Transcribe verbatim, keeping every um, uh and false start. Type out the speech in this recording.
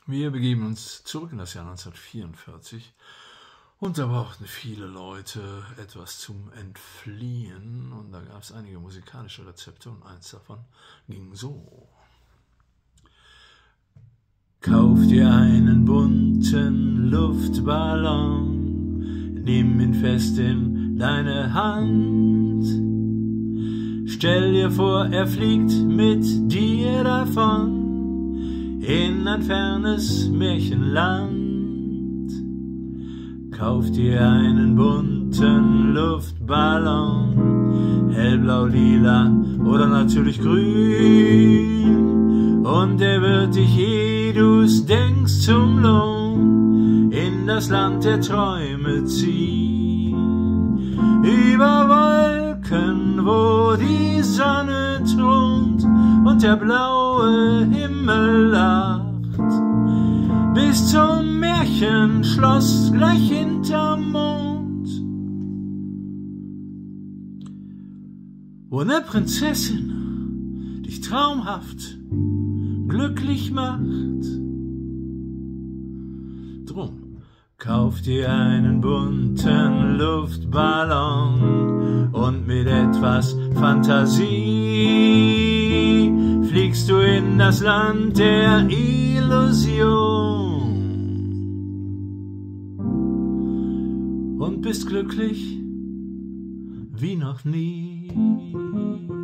Wir begeben uns zurück in das Jahr neunzehnhundertvierundvierzig und da brauchten viele Leute etwas zum Entfliehen und da gab es einige musikalische Rezepte und eins davon ging so. Kauf dir einen bunten Luftballon, nimm ihn fest in deine Hand. Stell dir vor, er fliegt mit dir davon in ein fernes Märchenland. Kauf dir einen bunten Luftballon, hellblau, lila oder natürlich grün, und er wird dich, ehe du's denkst, zum Lohn in das Land der Träume ziehen. Über Wolken, wo die Sonne thront und der blaue Himmel lacht, bis zum Märchenschloss gleich hinterm Mond, wo ne Prinzessin dich traumhaft glücklich macht. Drum, kauf dir einen bunten Luftballon und mit etwas Fantasie fliegst du in das Land der Illusion und bist glücklich wie noch nie.